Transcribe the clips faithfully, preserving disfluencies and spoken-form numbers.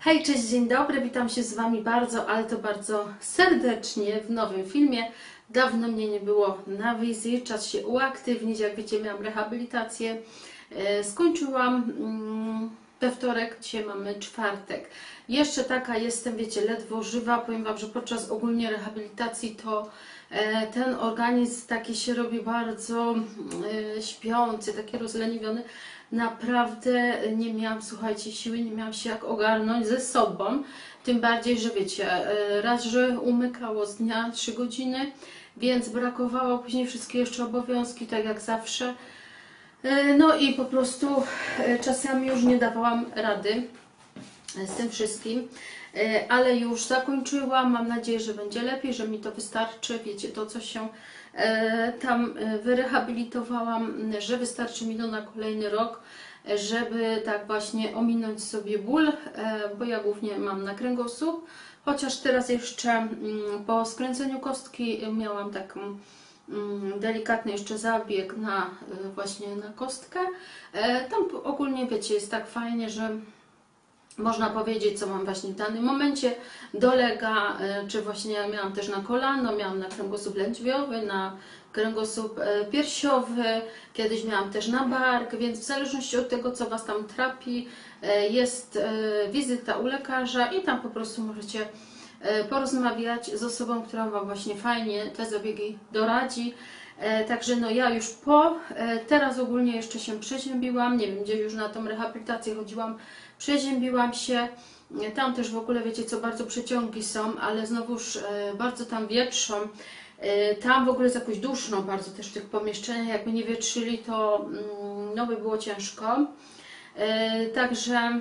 Hej, cześć, dzień dobry, witam się z Wami bardzo, ale to bardzo serdecznie w nowym filmie. Dawno mnie nie było na wizji, czas się uaktywnić. Jak wiecie, miałam rehabilitację, skończyłam we wtorek, dzisiaj mamy czwartek. Jeszcze taka jestem, wiecie, ledwo żywa. Powiem Wam, że podczas ogólnie rehabilitacji to ten organizm taki się robi bardzo śpiący, taki rozleniwiony. Naprawdę nie miałam, słuchajcie, siły, nie miałam się jak ogarnąć ze sobą. Tym bardziej, że wiecie, raz, że umykało z dnia trzy godziny, więc brakowało później wszystkie jeszcze obowiązki, tak jak zawsze. No i po prostu czasami już nie dawałam rady z tym wszystkim, ale już zakończyłam. Mam nadzieję, że będzie lepiej, że mi to wystarczy. Wiecie, to co się tam wyrehabilitowałam, że wystarczy mi to na kolejny rok, żeby tak właśnie ominąć sobie ból, bo ja głównie mam na kręgosłup, chociaż teraz jeszcze po skręceniu kostki miałam taką delikatny jeszcze zabieg na właśnie na kostkę. Tam ogólnie, wiecie, jest tak fajnie, że można powiedzieć, co mam właśnie w danym momencie dolega, czy właśnie miałam też na kolano, miałam na kręgosłup lędźwiowy, na kręgosłup piersiowy, kiedyś miałam też na bark, więc w zależności od tego, co Was tam trapi, jest wizyta u lekarza i tam po prostu możecie porozmawiać z osobą, która Wam właśnie fajnie te zabiegi doradzi. Także no ja już po, teraz ogólnie jeszcze się przeziębiłam, nie wiem, gdzie już na tą rehabilitację chodziłam, przeziębiłam się, tam też w ogóle wiecie co, bardzo przeciągi są, ale znowuż bardzo tam wietrzą, tam w ogóle jest jakoś duszno bardzo też w tych pomieszczeniach, jakby nie wietrzyli, to no by było ciężko, także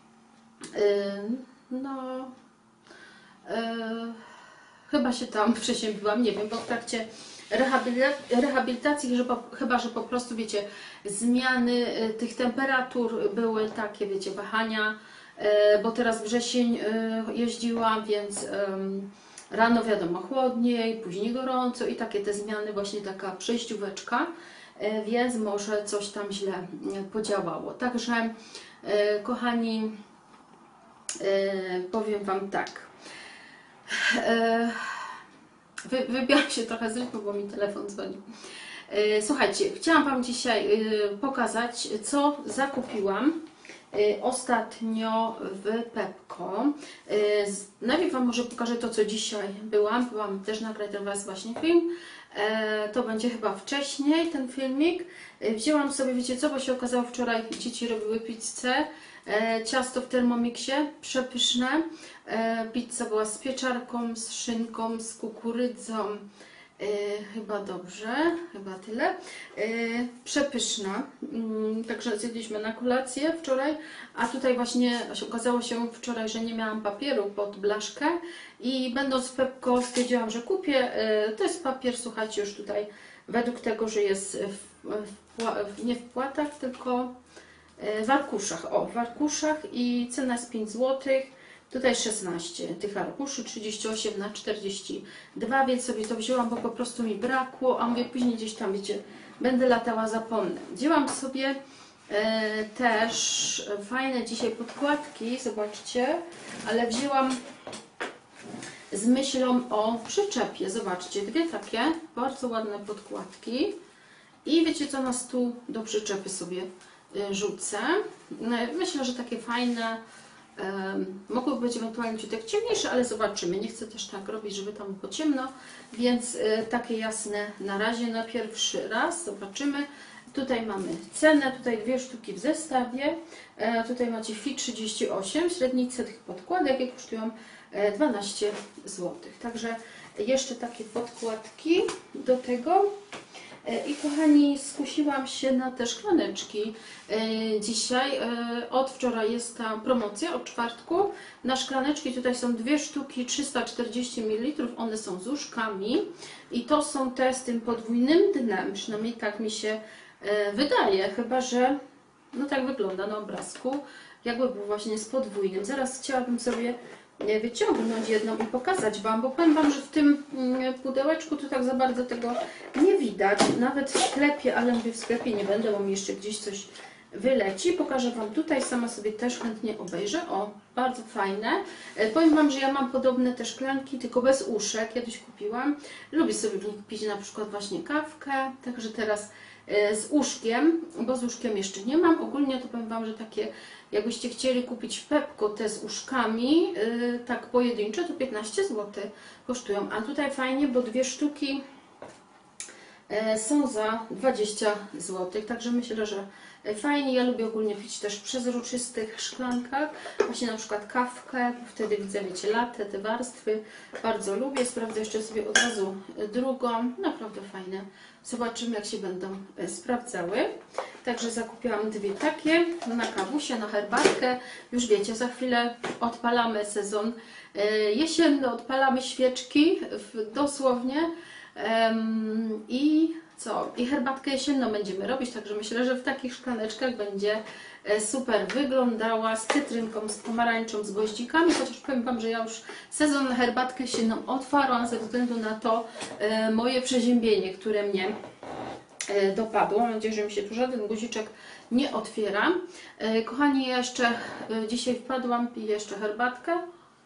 no chyba się tam przeziębiłam, nie wiem, bo w trakcie rehabilitacji, że po, chyba że po prostu, wiecie, zmiany tych temperatur były takie, wiecie, wahania, bo teraz wrzesień jeździłam, więc rano wiadomo chłodniej, później gorąco i takie te zmiany, właśnie taka przejścióweczka, więc może coś tam źle podziałało. Także kochani, powiem Wam tak, Wy, wybiłam się trochę z rytmu, bo mi telefon dzwoni. Słuchajcie, chciałam Wam dzisiaj pokazać, co zakupiłam ostatnio w Pepco. Najpierw Wam może pokażę to, co dzisiaj byłam. Byłam też nagrać dla Was właśnie film. To będzie chyba wcześniej ten filmik. Wzięłam sobie, wiecie co, bo się okazało wczoraj, dzieci robiły pizzę. Ciasto w Thermomixie, przepyszne. Pizza była z pieczarką, z szynką, z kukurydzą. Chyba dobrze, chyba tyle. Przepyszna. Także zjedliśmy na kolację wczoraj, a tutaj właśnie okazało się wczoraj, że nie miałam papieru pod blaszkę i będąc w Pepco stwierdziłam, że kupię. To jest papier, słuchajcie, już tutaj według tego, że jest w, w, nie w płatach, tylko w arkuszach. O, w arkuszach i cena jest pięć złotych. Tutaj szesnaście tych arkuszy, trzydzieści osiem na czterdzieści dwa, więc sobie to wzięłam, bo po prostu mi brakło, a mówię, później gdzieś tam, wiecie, będę latała, zapomnę. Wzięłam sobie e, też fajne dzisiaj podkładki, zobaczcie, ale wzięłam z myślą o przyczepie. Zobaczcie, dwie takie bardzo ładne podkładki i wiecie co, nas tu do przyczepy sobie rzucę. Myślę, że takie fajne. Um, mogłyby być ewentualnie ciutek ciemniejsze, ale zobaczymy. Nie chcę też tak robić, żeby tam było ciemno, więc y, takie jasne na razie, na pierwszy raz. Zobaczymy. Tutaj mamy cenę, tutaj dwie sztuki w zestawie. E, tutaj macie Fit trzydzieści osiem, średnice tych podkładek, jakie kosztują e, dwanaście złotych. Także jeszcze takie podkładki do tego. I kochani, skusiłam się na te szklaneczki dzisiaj. Od wczoraj jest ta promocja, od czwartku. Na szklaneczki tutaj są dwie sztuki, trzysta czterdzieści mililitrów. One są z uszkami. I to są te z tym podwójnym dnem. Przynajmniej tak mi się wydaje. Chyba że no tak wygląda na obrazku. Jakby był właśnie z podwójnym. Zaraz chciałabym sobie wyciągnąć jedną i pokazać Wam, bo powiem Wam, że w tym pudełeczku to tak za bardzo tego nie widać, nawet w sklepie, ale mówię, w sklepie nie będę, bo mi jeszcze gdzieś coś wyleci. Pokażę Wam tutaj, sama sobie też chętnie obejrzę. O, bardzo fajne. Powiem Wam, że ja mam podobne te szklanki, tylko bez uszek. Kiedyś kupiłam. Lubię sobie w nich pić na przykład właśnie kawkę, także teraz z uszkiem, bo z uszkiem jeszcze nie mam. Ogólnie to powiem Wam, że takie, jakbyście chcieli kupić w Pepco te z uszkami, yy, tak pojedyncze, to piętnaście złotych kosztują. A tutaj fajnie, bo dwie sztuki yy, są za dwadzieścia złotych, także myślę, że fajnie. Ja lubię ogólnie pić też w przezroczystych szklankach, właśnie na przykład kawkę, wtedy widzę, wiecie, latte, te warstwy, bardzo lubię. Sprawdzę jeszcze sobie od razu drugą, naprawdę fajne. Zobaczymy, jak się będą sprawdzały. Także zakupiłam dwie takie na kawusie, na herbatkę. Już wiecie, za chwilę odpalamy sezon jesienny, odpalamy świeczki dosłownie i co? I herbatkę jesienną będziemy robić, także myślę, że w takich szklaneczkach będzie super wyglądała, z cytrynką, z pomarańczą, z goździkami, chociaż powiem Wam, że ja już sezon na herbatkę jesienną otwarłam ze względu na to e, moje przeziębienie, które mnie e, dopadło. Mam nadzieję, że mi się tu żaden guziczek nie otwiera. E, kochani, ja jeszcze e, dzisiaj wpadłam, piję jeszcze herbatkę.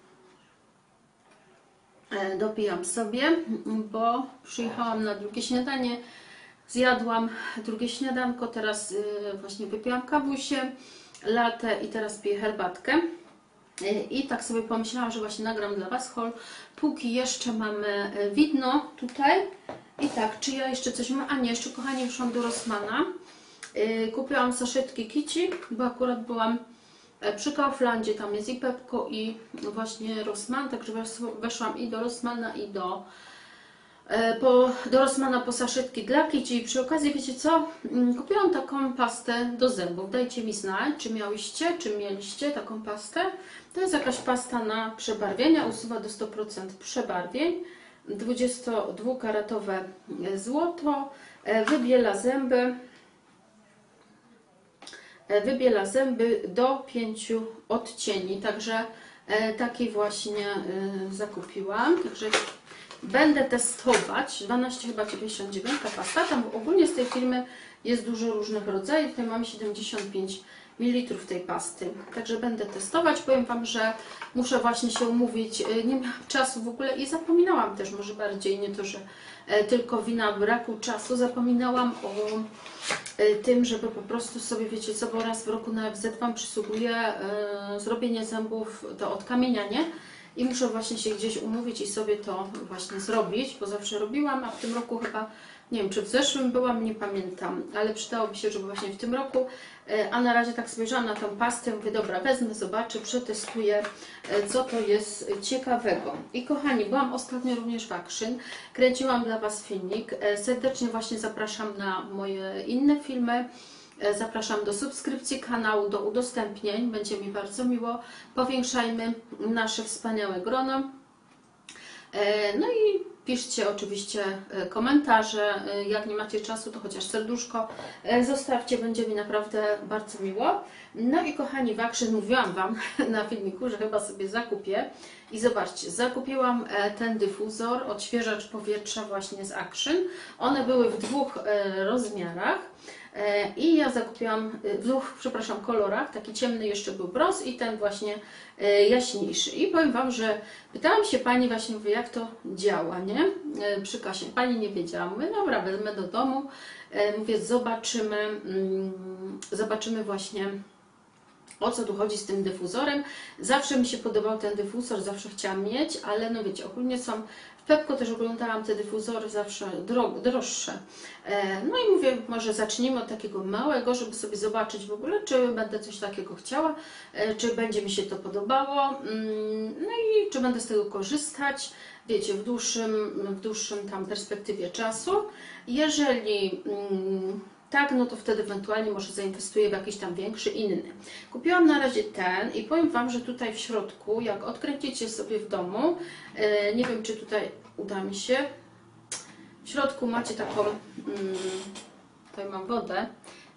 E, dopijam sobie, bo przyjechałam na drugie śniadanie. Zjadłam drugie śniadanko, teraz y, właśnie wypiłam kawusie, latte i teraz piję herbatkę. Y, I tak sobie pomyślałam, że właśnie nagram dla Was haul, póki jeszcze mamy widno tutaj. I tak, czy ja jeszcze coś mam? A nie, jeszcze kochani, wyszłam do Rossmana. Y, kupiłam saszetki Kici, bo akurat byłam przy Kauflandzie, tam jest i Pepco, i właśnie Rossmann, także weszłam i do Rossmana, i do Po, do Rossmana po saszetki dla Kici. I przy okazji, wiecie co? Kupiłam taką pastę do zębów. Dajcie mi znać, czy miałyście, czy mieliście taką pastę. To jest jakaś pasta na przebarwienia, usuwa do stu procent przebarwień. dwudziestodwukaratowe złoto, wybiela zęby. Wybiela zęby do pięciu odcieni. Także taki właśnie zakupiłam. Także będę testować. dwanaście chyba dziewięćdziesiąt dziewięć ta pasta. Tam ogólnie z tej firmy jest dużo różnych rodzajów. Tutaj mamy siedemdziesiąt pięć mililitrów tej pasty. Także będę testować. Powiem Wam, że muszę właśnie się umówić. Nie miałam czasu w ogóle i zapominałam też, może bardziej nie to, że tylko wina braku czasu. Zapominałam o tym, żeby po prostu sobie, wiecie co, bo raz w roku na F Z Wam przysługuje zrobienie zębów, to odkamienianie. I muszę właśnie się gdzieś umówić i sobie to właśnie zrobić, bo zawsze robiłam, a w tym roku chyba, nie wiem, czy w zeszłym byłam, nie pamiętam, ale przydałoby się, żeby właśnie w tym roku, a na razie tak spojrzałam na tą pastę, mówię, dobra, wezmę, zobaczę, przetestuję, co to jest ciekawego. I kochani, byłam ostatnio również w Action, kręciłam dla Was filmik, serdecznie właśnie zapraszam na moje inne filmy. Zapraszam do subskrypcji kanału, do udostępnień, będzie mi bardzo miło. Powiększajmy nasze wspaniałe grono. No i piszcie oczywiście komentarze, jak nie macie czasu, to chociaż serduszko zostawcie, będzie mi naprawdę bardzo miło. No i kochani, w Action mówiłam Wam na filmiku, że chyba sobie zakupię. I zobaczcie, zakupiłam ten dyfuzor, odświeżacz powietrza właśnie z Action. One były w dwóch rozmiarach. I ja zakupiłam w dwóch, przepraszam, kolorach, taki ciemny jeszcze był brąz i ten właśnie jaśniejszy. I powiem Wam, że pytałam się Pani właśnie, mówię, jak to działa, nie? Przy kasie. Pani nie wiedziała. Mówię, dobra, wezmę do domu. Mówię, zobaczymy, zobaczymy właśnie, o co tu chodzi z tym dyfuzorem. Zawsze mi się podobał ten dyfuzor, zawsze chciałam mieć, ale no wiecie, ogólnie są w Pepco też oglądałam te dyfuzory zawsze drog, droższe. No i mówię, może zacznijmy od takiego małego, żeby sobie zobaczyć w ogóle, czy będę coś takiego chciała, czy będzie mi się to podobało, no i czy będę z tego korzystać, wiecie, w dłuższym, w dłuższym tam perspektywie czasu. Jeżeli tak, no to wtedy ewentualnie może zainwestuję w jakiś tam większy, inny. Kupiłam na razie ten i powiem Wam, że tutaj w środku, jak odkręcicie sobie w domu, yy, nie wiem, czy tutaj uda mi się, w środku macie taką, yy, tutaj mam wodę,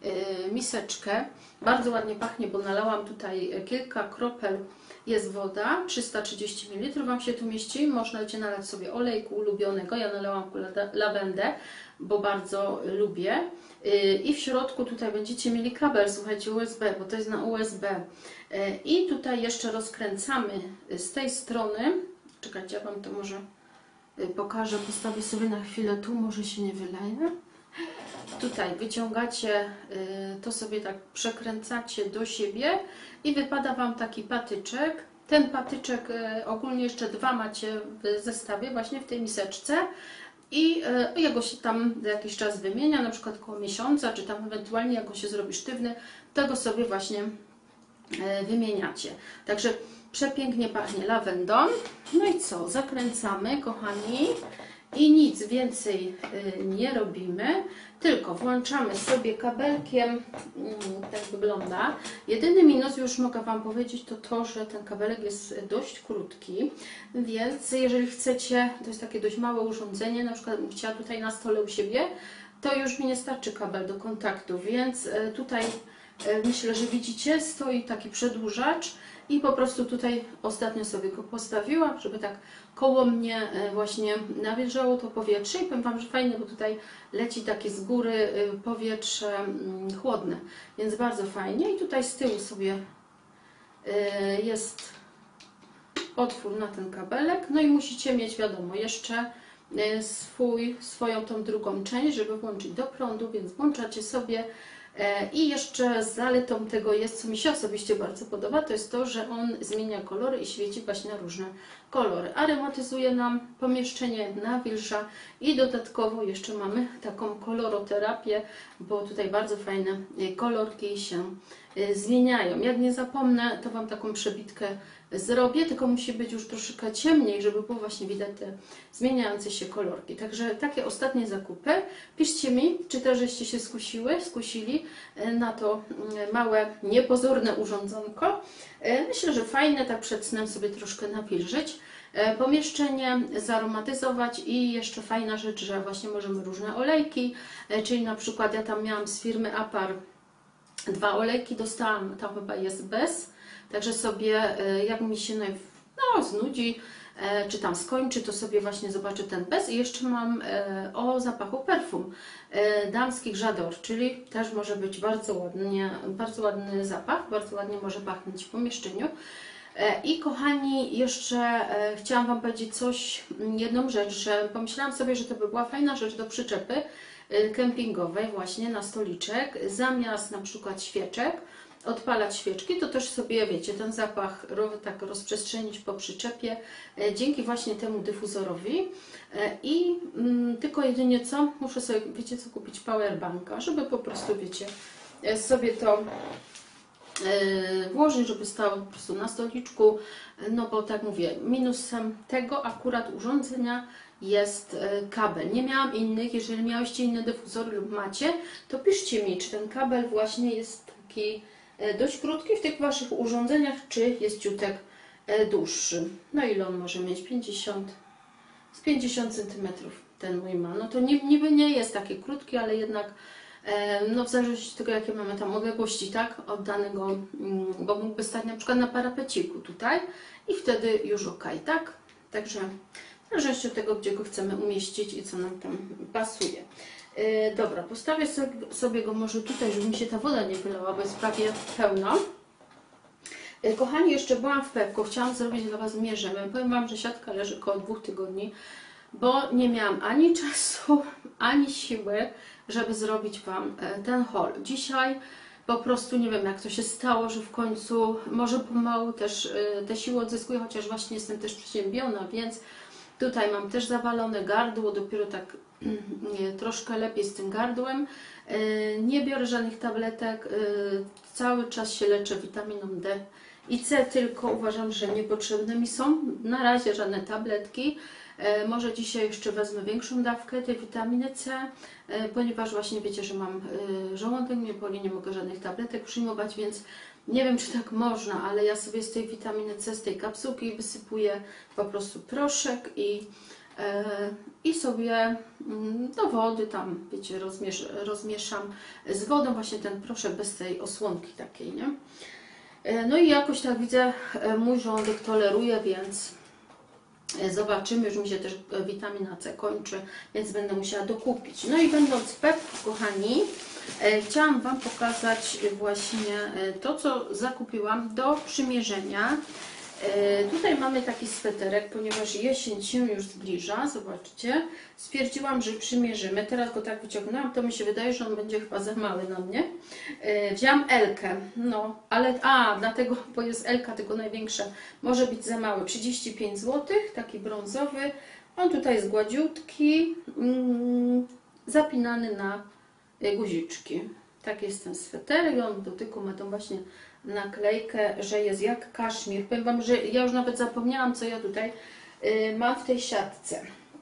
miseczkę. Bardzo ładnie pachnie, bo nalałam tutaj kilka kropel, jest woda, trzysta trzydzieści mililitrów Wam się tu mieści. Możecie nalać sobie olejku ulubionego, ja nalałam lawendę, bo bardzo lubię. I w środku tutaj będziecie mieli kabel, słuchajcie, U S B, bo to jest na U S B. I tutaj jeszcze rozkręcamy z tej strony. Czekajcie, ja Wam to może pokażę, postawię sobie na chwilę tu, może się nie wyleje. Tutaj wyciągacie, to sobie tak przekręcacie do siebie i wypada Wam taki patyczek. Ten patyczek, ogólnie jeszcze dwa macie w zestawie, właśnie w tej miseczce. I jego się tam za jakiś czas wymienia, na przykład koło miesiąca, czy tam ewentualnie jak go się zrobi sztywny, to go sobie właśnie wymieniacie. Także przepięknie pachnie lawendą. No i co? Zakręcamy, kochani. I nic więcej nie robimy, tylko włączamy sobie kabelkiem, tak wygląda. Jedyny minus, już mogę Wam powiedzieć, to to, że ten kabelek jest dość krótki, więc jeżeli chcecie, to jest takie dość małe urządzenie, na przykład bym chciała tutaj na stole u siebie, to już mi nie starczy kabel do kontaktu, więc tutaj myślę, że widzicie, stoi taki przedłużacz i po prostu tutaj ostatnio sobie go postawiłam, żeby tak koło mnie właśnie nawilżało to powietrze i powiem Wam, że fajnie, bo tutaj leci takie z góry powietrze chłodne, więc bardzo fajnie. I tutaj z tyłu sobie jest otwór na ten kabelek, no i musicie mieć, wiadomo, jeszcze swój, swoją tą drugą część, żeby włączyć do prądu, więc włączacie sobie. I jeszcze zaletą tego jest, co mi się osobiście bardzo podoba, to jest to, że on zmienia kolory i świeci właśnie na różne kolory. Aromatyzuje nam pomieszczenie, nawilża i dodatkowo jeszcze mamy taką koloroterapię, bo tutaj bardzo fajne kolorki się zmieniają. Jak nie zapomnę, to Wam taką przebitkę zrobię, tylko musi być już troszkę ciemniej, żeby było właśnie widać te zmieniające się kolorki. Także takie ostatnie zakupy. Piszcie mi, czy też żeście się skusiły, skusili na to małe, niepozorne urządzonko. Myślę, że fajne, tak przed snem sobie troszkę nawilżyć pomieszczenie, zaromatyzować i jeszcze fajna rzecz, że właśnie możemy różne olejki, czyli na przykład ja tam miałam z firmy Apar dwa olejki, dostałam, tam chyba jest bez. Także sobie, jak mi się no, znudzi, czy tam skończy, to sobie właśnie zobaczę ten bez. I jeszcze mam o zapachu perfum damskich J'adore, czyli też może być bardzo ładnie, bardzo ładny zapach, bardzo ładnie może pachnąć w pomieszczeniu. I kochani, jeszcze chciałam Wam powiedzieć coś, jedną rzecz, że pomyślałam sobie, że to by była fajna rzecz do przyczepy kempingowej właśnie na stoliczek, zamiast na przykład świeczek, odpalać świeczki, to też sobie, wiecie, ten zapach tak rozprzestrzenić po przyczepie dzięki właśnie temu dyfuzorowi. I mm, tylko jedynie co, muszę sobie, wiecie co, kupić powerbanka, żeby po prostu, wiecie, sobie to yy, włożyć, żeby stało po prostu na stoliczku, no bo tak mówię, minusem tego akurat urządzenia jest kabel. Nie miałam innych, jeżeli miałyście inne dyfuzory lub macie, to piszcie mi, czy ten kabel właśnie jest taki dość krótki w tych Waszych urządzeniach, czy jest ciutek dłuższy. No ile on może mieć? pięćdziesiąt, z pięćdziesiąt centymetrów ten mój ma. No to niby nie jest taki krótki, ale jednak no w zależności od tego, jakie mamy tam odległości, tak, od danego, bo mógłby stać na przykład na parapeciku tutaj i wtedy już ok, tak? Także w zależności od tego, gdzie go chcemy umieścić i co nam tam pasuje. Yy, dobra, postawię sobie go może tutaj, żeby mi się ta woda nie wylała, bo jest prawie pełno. Yy, kochani, jeszcze byłam w Pepco, chciałam zrobić dla Was mierzymy. Powiem Wam, że siatka leży około dwóch tygodni, bo nie miałam ani czasu, ani siły, żeby zrobić Wam ten haul. Dzisiaj po prostu nie wiem, jak to się stało, że w końcu może pomału też yy, te siły odzyskuję, chociaż właśnie jestem też przeziębiona, więc tutaj mam też zawalone gardło, dopiero tak nie, troszkę lepiej z tym gardłem. Nie biorę żadnych tabletek, cały czas się leczę witaminą D i C, tylko uważam, że niepotrzebne mi są na razie żadne tabletki. Może dzisiaj jeszcze wezmę większą dawkę tej witaminy C, ponieważ właśnie wiecie, że mam żołądek, mnie boli, nie mogę żadnych tabletek przyjmować, więc nie wiem, czy tak można, ale ja sobie z tej witaminy C, z tej kapsułki wysypuję po prostu proszek i i sobie do wody tam, wiecie, rozmiesz, rozmieszam z wodą właśnie ten proszek bez tej osłonki takiej, nie? No i jakoś tak widzę, mój żołądek toleruje, więc zobaczymy, już mi się też witamina C kończy, więc będę musiała dokupić. No i będąc w Pepco, kochani, chciałam Wam pokazać właśnie to, co zakupiłam do przymierzenia. Tutaj mamy taki sweterek, ponieważ jesień się już zbliża, zobaczcie. Stwierdziłam, że przymierzymy. Teraz go tak wyciągnęłam, to mi się wydaje, że on będzie chyba za mały na mnie. Wzięłam Elkę, no, ale, a, dlatego, bo jest Elka, tylko największa, może być za mały. trzydzieści pięć złotych, taki brązowy. On tutaj jest gładziutki, mm, zapinany na guziczki. Tak jest ten sweterek, on w dotyku ma tą właśnie naklejkę, że jest jak kaszmir. Powiem Wam, że ja już nawet zapomniałam, co ja tutaj y, mam w tej siatce.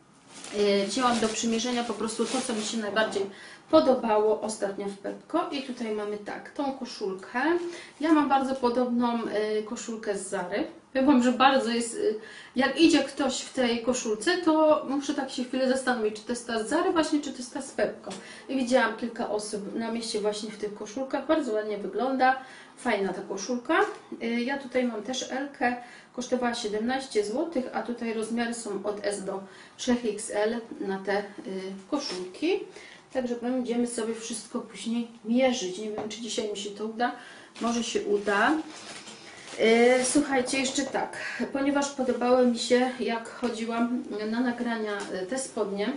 Y, wzięłam do przymierzenia po prostu to, co mi się najbardziej podobało ostatnio w Pepco. I tutaj mamy tak, tą koszulkę. Ja mam bardzo podobną y, koszulkę z Zary. Powiem Wam, że bardzo jest, y, jak idzie ktoś w tej koszulce, to muszę tak się chwilę zastanowić, czy to jest ta z Zary właśnie, czy to jest ta z Pepco. I widziałam kilka osób na mieście właśnie w tych koszulkach. Bardzo ładnie wygląda. Fajna ta koszulka. Ja tutaj mam też Elkę, kosztowała siedemnaście złotych, a tutaj rozmiary są od S do trzy X L na te koszulki. Także będziemy sobie wszystko później mierzyć. Nie wiem, czy dzisiaj mi się to uda. Może się uda. Słuchajcie, jeszcze tak, ponieważ podobały mi się, jak chodziłam na nagrania, te spodnie,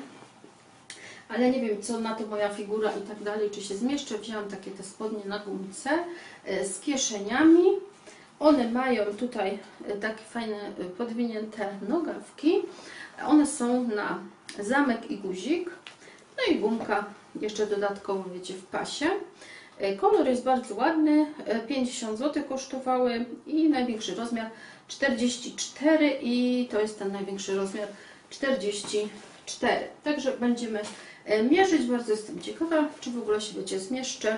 ale nie wiem, co na to moja figura i tak dalej, czy się zmieszczę. Wzięłam takie te spodnie na gumce z kieszeniami. One mają tutaj takie fajne podwinięte nogawki. One są na zamek i guzik. No i gumka jeszcze dodatkowo, wiecie, w pasie. Kolor jest bardzo ładny, pięćdziesiąt złotych kosztowały i największy rozmiar czterdzieści cztery i to jest ten największy rozmiar czterdzieści cztery. Także będziemy mierzyć. Bardzo jestem ciekawa, czy w ogóle się, wiecie, zmieszczę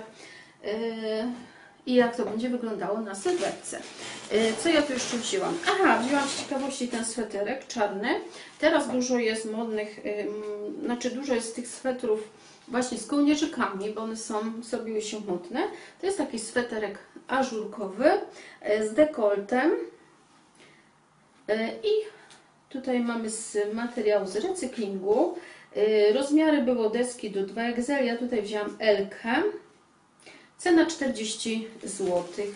i jak to będzie wyglądało na sylwetce. Co ja tu jeszcze wzięłam? Aha, wzięłam z ciekawości ten sweterek czarny. Teraz dużo jest modnych, znaczy dużo jest tych swetrów właśnie z kołnierzykami, bo one są, zrobiły się modne. To jest taki sweterek ażurkowy z dekoltem i tutaj mamy z materiału z recyklingu. Rozmiary było deski do dwa X L, ja tutaj wzięłam Elkę. Cena czterdzieści złotych.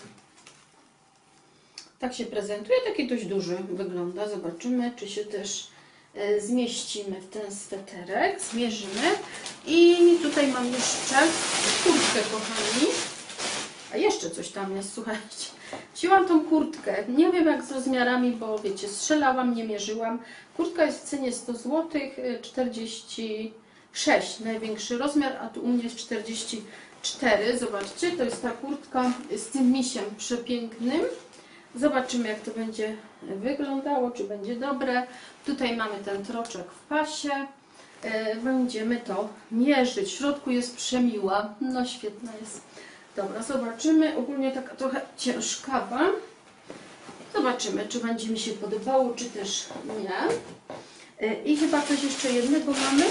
Tak się prezentuje, taki dość duży wygląda. Zobaczymy, czy się też zmieścimy w ten sweterek. Zmierzymy. I tutaj mam jeszcze kurtkę, kochani. A jeszcze coś tam jest, słuchajcie. Wzięłam tą kurtkę. Nie wiem jak z rozmiarami, bo wiecie, strzelałam, nie mierzyłam. Kurtka jest w cenie sto złotych, czterdzieści sześć największy rozmiar, a tu u mnie jest czterdzieści cztery. Zobaczcie, to jest ta kurtka z tym misiem przepięknym. Zobaczymy, jak to będzie wyglądało, czy będzie dobre. Tutaj mamy ten troczek w pasie. Będziemy to mierzyć. W środku jest przemiła. No świetna jest. Dobra, zobaczymy. Ogólnie taka trochę ciężkawa. Zobaczymy, czy będzie mi się podobało, czy też nie. I chyba coś jeszcze jednego mamy.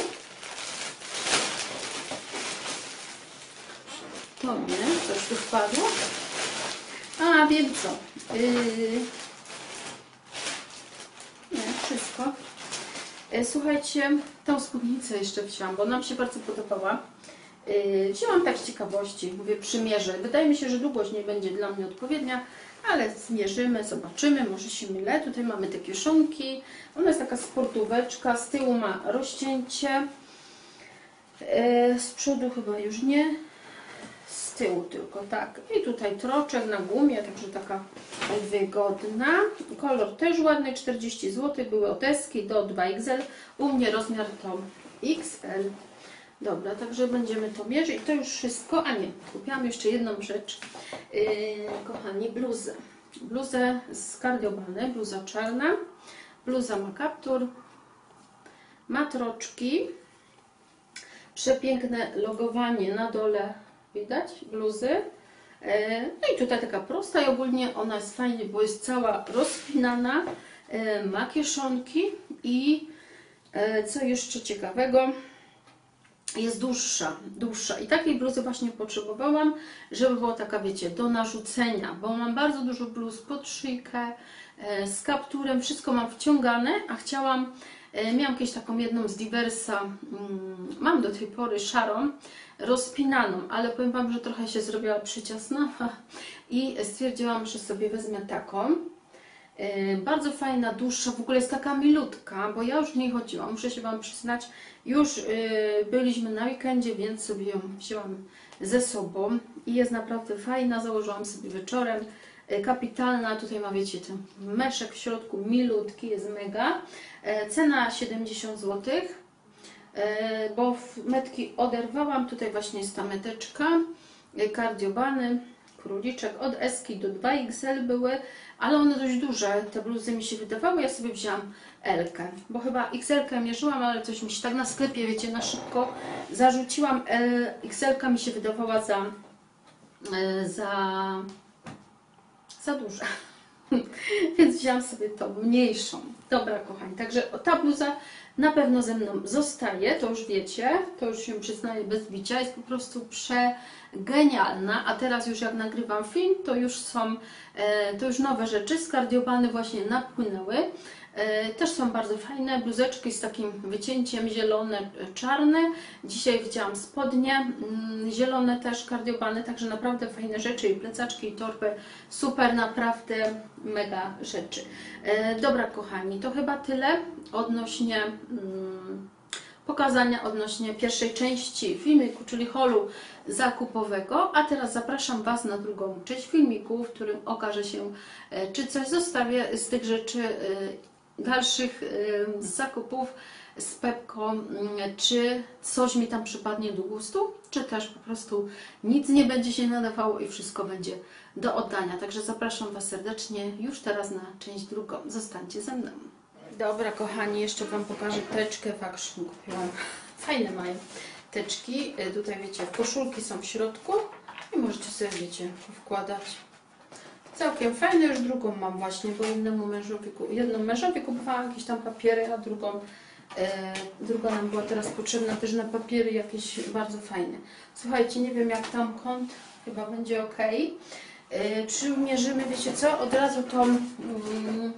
To nie, coś tu wpadło. A, wiem co. Yy... Nie, wszystko. Yy, słuchajcie, tą spódnicę jeszcze wzięłam, bo ona mi się bardzo podobała. Yy, wzięłam tak z ciekawości, mówię, przymierzę. Wydaje mi się, że długość nie będzie dla mnie odpowiednia, ale zmierzymy, zobaczymy, może się mylę. Tutaj mamy te kieszonki. Ona jest taka sportóweczka, z tyłu ma rozcięcie. Yy, z przodu chyba już nie. Z tyłu tylko, tak. I tutaj troczek na gumie, także taka wygodna. Kolor też ładny, czterdzieści złotych. Były deski do dwa X L. U mnie rozmiar to X L. Dobra, także będziemy to mierzyć. I to już wszystko. A nie, kupiłam jeszcze jedną rzecz. Yy, kochani, bluzę. Bluzę z kardiobany, bluza czarna. Bluza ma kaptur. Ma troczki. Przepiękne logowanie na dole. Widać bluzy. No i tutaj taka prosta i ogólnie ona jest fajnie, bo jest cała rozpinana. Ma kieszonki i Co jeszcze ciekawego? Jest dłuższa, dłuższa i takiej bluzy właśnie potrzebowałam, żeby była taka, wiecie, do narzucenia, bo mam bardzo dużo bluz pod szyjkę, z kapturem, wszystko mam wciągane, a chciałam, miałam kiedyś taką jedną z Diversa, mam do tej pory szarą, rozpinaną, ale powiem Wam, że trochę się zrobiła przyciasna i stwierdziłam, że sobie wezmę taką. Bardzo fajna, dłuższa, w ogóle jest taka milutka, bo ja już w niej chodziłam, muszę się Wam przyznać, już byliśmy na weekendzie, więc sobie ją wzięłam ze sobą i jest naprawdę fajna, założyłam sobie wieczorem, kapitalna, tutaj ma, wiecie, ten meszek w środku, milutki, jest mega, cena siedemdziesiąt złotych, bo metki oderwałam, tutaj właśnie jest ta meteczka, kardiobany, króliczek, od Eski do dwa X L były, ale one dość duże, te bluzy mi się wydawały, ja sobie wzięłam L-kę, bo chyba X L-kę mierzyłam, ale coś mi się tak na sklepie, wiecie, na szybko zarzuciłam, X L-ka mi się wydawała za, za, za duża, więc wzięłam sobie tą mniejszą. Dobra, kochani, także ta bluza na pewno ze mną zostaje, to już wiecie, to już się przyznaję bez bicia, jest po prostu przegenialna, a teraz już jak nagrywam film, to już są, to już nowe rzeczy, z kardiobany właśnie napłynęły, też są bardzo fajne, bluzeczki z takim wycięciem zielone, czarne, dzisiaj widziałam spodnie, zielone też kardiobany, także naprawdę fajne rzeczy i plecaczki i torby, super, naprawdę mega rzeczy. Dobra, kochani, to chyba tyle odnośnie mm, pokazania, odnośnie pierwszej części filmiku, czyli haulu zakupowego, a teraz zapraszam Was na drugą część filmiku, w którym okaże się, czy coś zostawię z tych rzeczy dalszych z zakupów z Pepco, czy coś mi tam przypadnie do gustu, czy też po prostu nic nie będzie się nadawało i wszystko będzie do oddania. Także zapraszam Was serdecznie już teraz na część drugą. Zostańcie ze mną. Dobra, kochani, jeszcze Wam pokażę teczkę w Action kupiłam. Fajne mają teczki. Tutaj, wiecie, koszulki są w środku i możecie sobie, wiecie, wkładać. Całkiem fajne, już drugą mam właśnie, bo innemu mężowi, jedną mężowi kupowałam jakieś tam papiery, a drugą, e, druga nam była teraz potrzebna też na papiery jakieś bardzo fajne. Słuchajcie, nie wiem jak tam kąt, chyba będzie ok. E, przymierzymy, wiecie co, od razu tą, mm,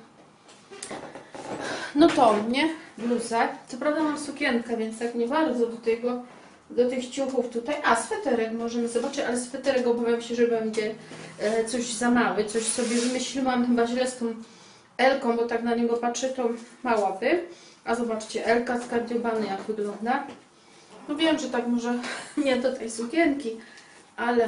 no tą, nie? Bluzę. Co prawda mam sukienkę, więc tak nie bardzo do tego, do tych ciuchów tutaj. A, sweterek możemy zobaczyć, ale sweterek obawiam się, że będzie e, coś za mały. Coś sobie wymyśliłam chyba źle z tą L-ką, bo tak na niego patrzę, to małaby. A zobaczcie, L-ka z kardiobany jak wygląda. No wiem, że tak może nie do tej sukienki, ale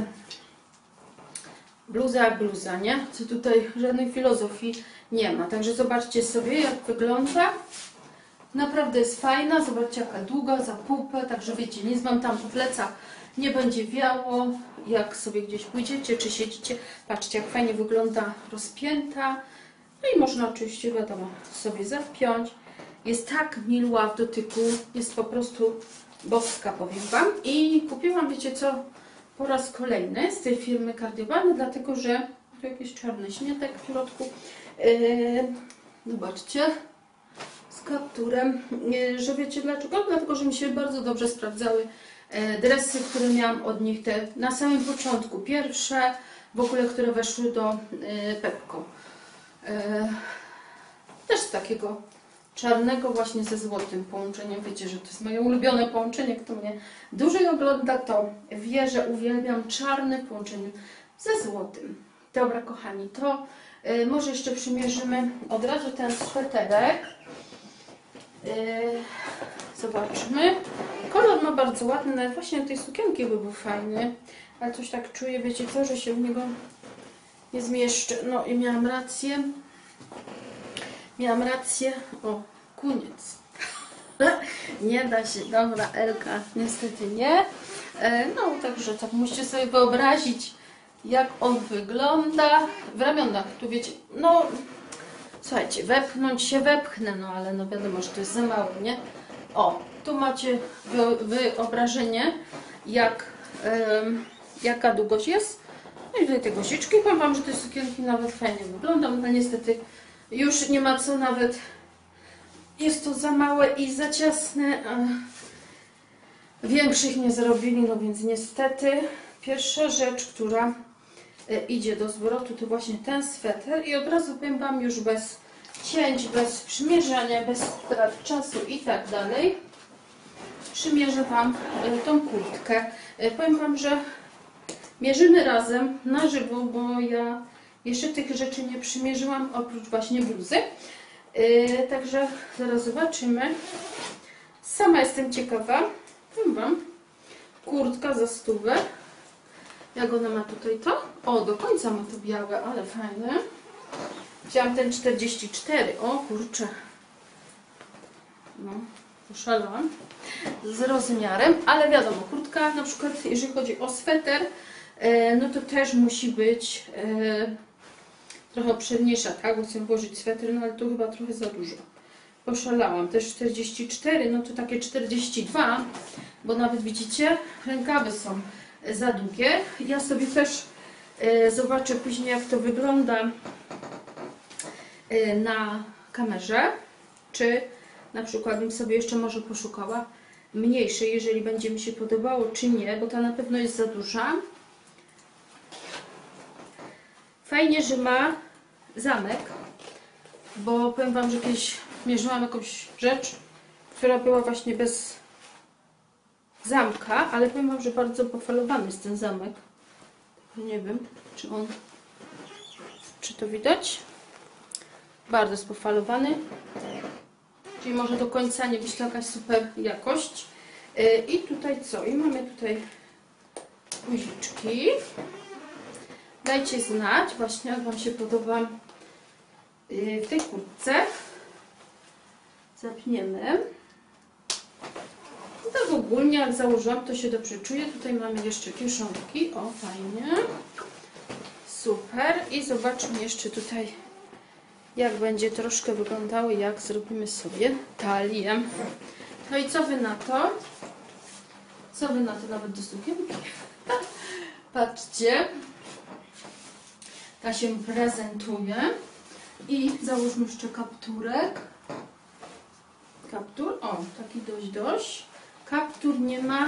bluza jak bluza, nie? Co tutaj żadnej filozofii nie ma. Także zobaczcie sobie jak wygląda. Naprawdę jest fajna, zobaczcie jaka długa, za pupę, także wiecie, nic Wam tam po plecach nie będzie wiało, jak sobie gdzieś pójdziecie, czy siedzicie, patrzcie jak fajnie wygląda rozpięta, no i można oczywiście, wiadomo, sobie zapiąć, jest tak miła w dotyku, jest po prostu boska, powiem Wam, i kupiłam, wiecie co, po raz kolejny z tej firmy Kardiobany, dlatego że tu jakiś czarny śnietek w środku, yy, zobaczcie, z kapturem, że wiecie dlaczego? Dlatego, że mi się bardzo dobrze sprawdzały dresy, które miałam od nich te na samym początku, pierwsze w ogóle, które weszły do Pepco. Też z takiego czarnego właśnie ze złotym połączeniem. Wiecie, że to jest moje ulubione połączenie. Kto mnie dłużej ogląda, to wie, że uwielbiam czarny w połączeniu ze złotym. Dobra, kochani, to może jeszcze przymierzymy od razu ten sweterek. Zobaczmy. Kolor ma bardzo ładny, nawet właśnie tej sukienki by był fajny, ale coś tak czuję, wiecie co, że się w niego nie zmieszczę. No i miałam rację. Miałam rację. O, koniec. Nie da się. Dobra, Elka niestety nie. No, także tak musicie sobie wyobrazić, jak on wygląda. W ramionach, tu wiecie, no słuchajcie, wepchnąć się wepchnę, no ale no wiadomo, że to jest za mało, nie? O, tu macie wyobrażenie, jak, ym, jaka długość jest. No i tutaj te guziczki. Powiem Wam, że te sukienki nawet fajnie wyglądają, ale niestety już nie ma co nawet jest to za małe i za ciasne. Większych nie zrobili, no więc niestety pierwsza rzecz, która idzie do zwrotu, to właśnie ten sweter i od razu powiem Wam, już bez cięć, bez przymierzania, bez strat czasu i tak dalej, przymierzę Wam tą kurtkę. Powiem Wam, że mierzymy razem na żywo, bo ja jeszcze tych rzeczy nie przymierzyłam, oprócz właśnie bluzy. Yy, także zaraz zobaczymy. Sama jestem ciekawa. Powiem Wam, kurtka za stówę. Jak ona ma tutaj to? O, do końca ma to białe, ale fajne. Wziąłam ten czterdzieści cztery. O kurczę. No, poszalałam z rozmiarem, ale wiadomo, kurtka na przykład, jeżeli chodzi o sweter, yy, no to też musi być yy, trochę obszerniejsza, tak? Bo chcę włożyć sweter, no ale tu chyba trochę za dużo. Poszalałam. Też czterdzieści cztery, no to takie czterdzieści dwa, bo nawet widzicie, rękawy są za długie. Ja sobie też e, zobaczę później, jak to wygląda e, na kamerze. Czy na przykład bym sobie jeszcze może poszukała mniejszej, jeżeli będzie mi się podobało, czy nie, bo ta na pewno jest za duża. Fajnie, że ma zamek, bo powiem Wam, że kiedyś mierzyłam jakąś rzecz, która była właśnie bez zamka, ale powiem Wam, że bardzo pofalowany jest ten zamek. Nie wiem, czy on, czy to widać? Bardzo jest pofalowany, czyli może do końca nie być to jakaś super jakość. I tutaj co? I mamy tutaj guziczki. Dajcie znać właśnie, jak Wam się podoba w tej kurtce. Zapniemy. I tak ogólnie jak założyłam, to się dobrze czuję. Tutaj mamy jeszcze kieszonki. O, fajnie. Super. I zobaczmy jeszcze tutaj, jak będzie troszkę wyglądało, jak zrobimy sobie talię. No i co Wy na to? Co Wy na to nawet do sukienki? Patrzcie. Ta się prezentuje. I załóżmy jeszcze kapturek. Kaptur, o, taki dość, dość. Kaptur nie ma,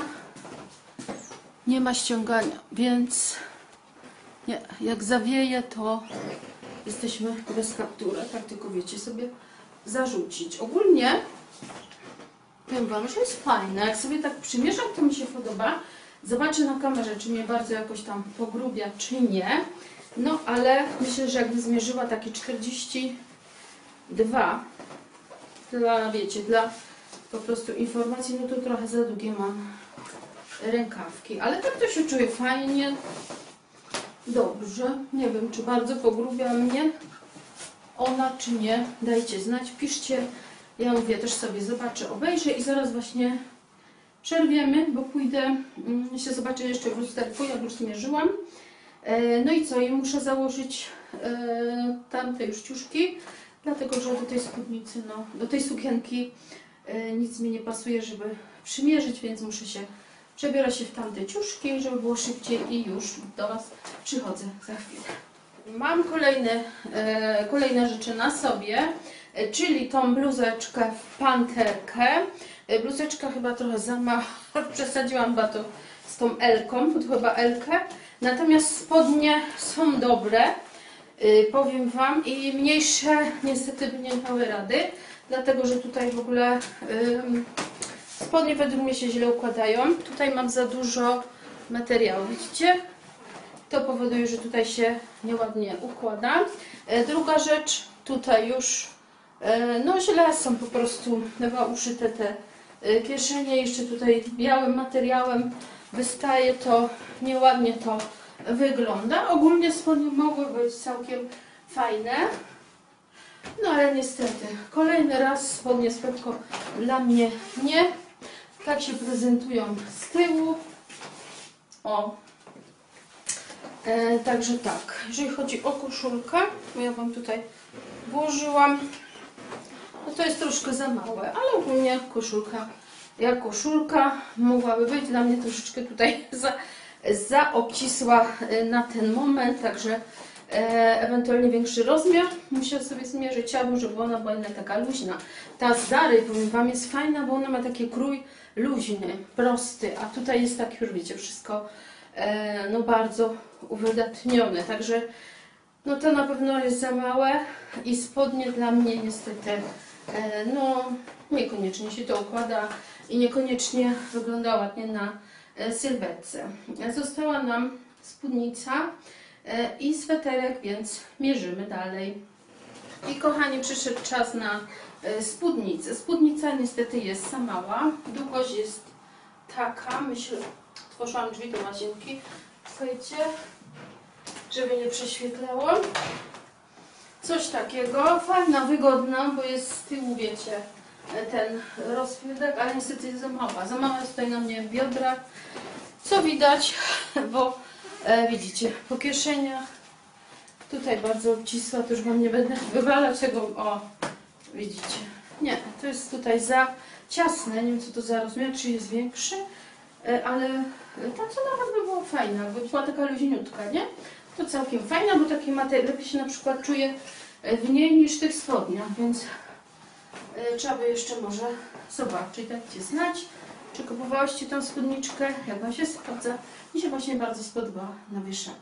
nie ma ściągania, więc nie, jak zawieje, to jesteśmy bez kaptura. Tak tylko wiecie sobie zarzucić. Ogólnie powiem Wam, że jest fajne. Jak sobie tak przymierzam, to mi się podoba. Zobaczę na kamerze, czy mnie bardzo jakoś tam pogrubia, czy nie. No, ale myślę, że jakbym zmierzyła takie czterdzieści dwa, dla, wiecie, dla po prostu informacji, no to trochę za długie mam rękawki. Ale tak to się czuje fajnie, dobrze. Nie wiem, czy bardzo pogrubia mnie ona, czy nie. Dajcie znać, piszcie. Ja mówię, też sobie zobaczę, obejrzę i zaraz właśnie przerwiemy, bo pójdę, się zobaczę jeszcze w lusterku, jak już zmierzyłam. No i co? I muszę założyć e, tamte już ciuszki, dlatego że do tej spódnicy, no, do tej sukienki e, nic mi nie pasuje, żeby przymierzyć, więc muszę się przebierać się w tamte ciuszki, żeby było szybciej i już do Was przychodzę za chwilę. Mam kolejne, e, kolejne rzeczy na sobie, e, czyli tą bluzeczkę w panterkę. E, bluzeczka chyba trochę za mała, przesadziłam chyba to z tą L-ką, bo to chyba L-kę. Natomiast spodnie są dobre, yy, powiem Wam, i mniejsze niestety by nie dały rady, dlatego że tutaj w ogóle yy, spodnie według mnie się źle układają. Tutaj mam za dużo materiału, widzicie? To powoduje, że tutaj się nieładnie układa. Yy, druga rzecz, tutaj już yy, no źle są po prostu chyba uszyte te yy, kieszenie, jeszcze tutaj białym materiałem wystaje, to nieładnie to wygląda. Ogólnie spodnie mogły być całkiem fajne, no ale niestety kolejny raz spodnie z Pepco dla mnie nie. Tak się prezentują z tyłu. O, e, także tak, jeżeli chodzi o koszulkę, to ja Wam tutaj włożyłam, no to jest troszkę za małe, ale ogólnie koszulka jak koszulka mogłaby być dla mnie troszeczkę tutaj za, za obcisła na ten moment, także e, ewentualnie większy rozmiar. Muszę sobie zmierzyć, chciałabym, żeby ona była inna taka luźna. Ta z Zary, powiem Wam, jest fajna, bo ona ma taki krój luźny, prosty, a tutaj jest tak, już wiecie, wszystko e, no bardzo uwydatnione, także no to na pewno jest za małe i spodnie dla mnie niestety e, no niekoniecznie się to układa i niekoniecznie wygląda ładnie na e, sylwetce. Została nam spódnica e, i sweterek, więc mierzymy dalej. I kochani, przyszedł czas na e, spódnicę. Spódnica niestety jest za mała, długość jest taka, myślę, otworzyłam drzwi do łazienki, słuchajcie, żeby nie prześwietlało. Coś takiego, fajna, wygodna, bo jest z tyłu, wiecie, ten rozpiętek, ale niestety jest za mała. Za mała jest tutaj na mnie biodra, co widać, bo e, widzicie, po kieszeniach, tutaj bardzo obcisła, to już Wam nie będę wywalać tego, o, widzicie. Nie, to jest tutaj za ciasne, nie wiem co to za rozmiar, czy jest większy, e, ale ta co nawet by była fajna, by była taka luźniutka, nie? To całkiem fajna, bo takie materiał lepiej się na przykład czuje w niej niż w tych spodniach, więc y, trzeba by jeszcze może zobaczyć, dajcie znać, czy kupowałyście tą spódniczkę, jak Wam się sprawdza. Mi się właśnie bardzo spodobała na wieszaku.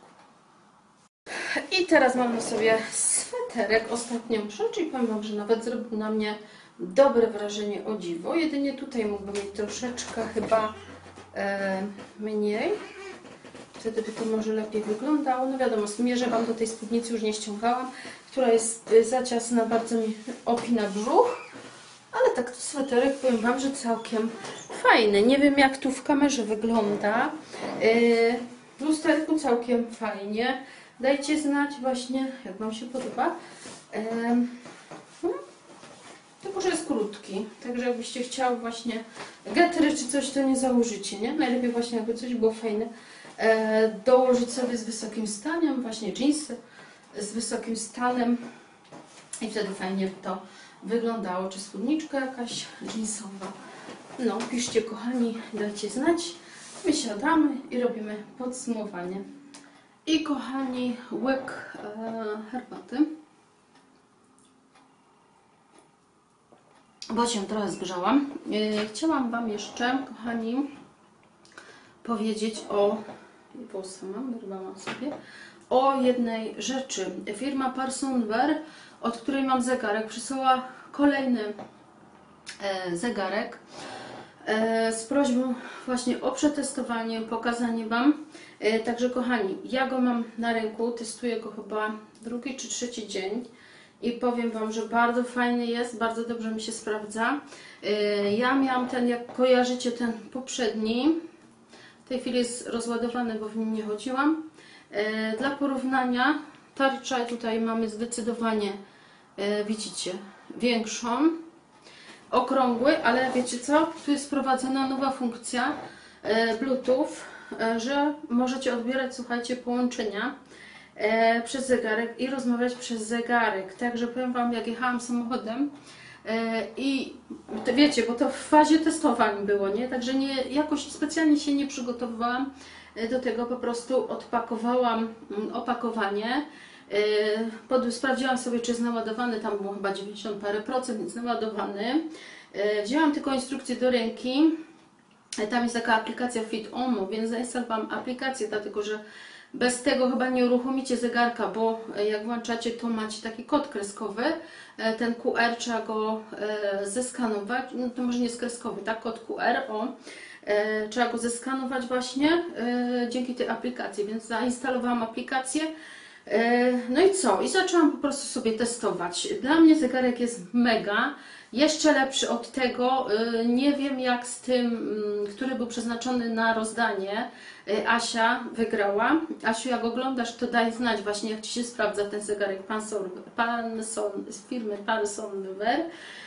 I teraz mam na sobie sweterek ostatnią rzecz i powiem Wam, że nawet zrobił na mnie dobre wrażenie, o dziwo. Jedynie tutaj mógłby mieć troszeczkę chyba e, mniej. Wtedy by to może lepiej wyglądało. No wiadomo, zmierzę Wam do tej spódnicy, już nie ściągałam, która jest za ciasna, bardzo mi opina brzuch. Ale tak to sweterek, powiem Wam, że całkiem fajny. Nie wiem jak tu w kamerze wygląda. Yy, w lusterku całkiem fajnie. Dajcie znać właśnie, jak Wam się podoba. Yy, no, tylko, że jest krótki. Także jakbyście chciały właśnie getry czy coś, to nie założycie, nie? Najlepiej właśnie jakby coś było fajne. E, dołożyć sobie z wysokim stanem, właśnie dżinsy z wysokim stanem i wtedy fajnie by to wyglądało, czy spódniczka jakaś dżinsowa. No, piszcie kochani, dajcie znać. My siadamy i robimy podsumowanie. I kochani, łyk e, herbaty, bo się trochę zgrzałam. E, chciałam Wam jeszcze, kochani, powiedzieć o włosy mam, wyrwałam sobie, o jednej rzeczy. Firma Personwear, od której mam zegarek, przysłała kolejny e, zegarek e, z prośbą właśnie o przetestowanie, pokazanie Wam. E, także kochani, ja go mam na ręku, testuję go chyba drugi czy trzeci dzień i powiem Wam, że bardzo fajny jest, bardzo dobrze mi się sprawdza. E, ja miałam ten, jak kojarzycie, ten poprzedni. W tej chwili jest rozładowany, bo w nim nie chodziłam. E, dla porównania tarczę tutaj mamy zdecydowanie, e, widzicie, większą, okrągły, ale wiecie co? Tu jest wprowadzona nowa funkcja e, Bluetooth, e, że możecie odbierać, słuchajcie, połączenia e, przez zegarek i rozmawiać przez zegarek. Także powiem Wam, jak jechałam samochodem, i to wiecie, bo to w fazie testowań było, nie? Także nie, jakoś specjalnie się nie przygotowywałam do tego, po prostu odpakowałam opakowanie, pod, sprawdziłam sobie, czy jest naładowany, tam było chyba dziewięćdziesiąt parę procent, więc naładowany. Wzięłam tylko instrukcję do ręki, tam jest taka aplikacja Fit Omo, więc zainstalowałam aplikację, dlatego że bez tego chyba nie uruchomicie zegarka, bo jak włączacie, to macie taki kod kreskowy. Ten Q R trzeba go zeskanować, no to może nie jest kreskowy, tak? Kod Q R, o. Trzeba go zeskanować właśnie dzięki tej aplikacji, więc zainstalowałam aplikację. No i co? I zaczęłam po prostu sobie testować. Dla mnie zegarek jest mega. Jeszcze lepszy od tego, nie wiem jak z tym, który był przeznaczony na rozdanie. Asia wygrała. Asiu, jak oglądasz, to daj znać właśnie, jak Ci się sprawdza ten zegarek Panson, Panson, z firmy Personwear.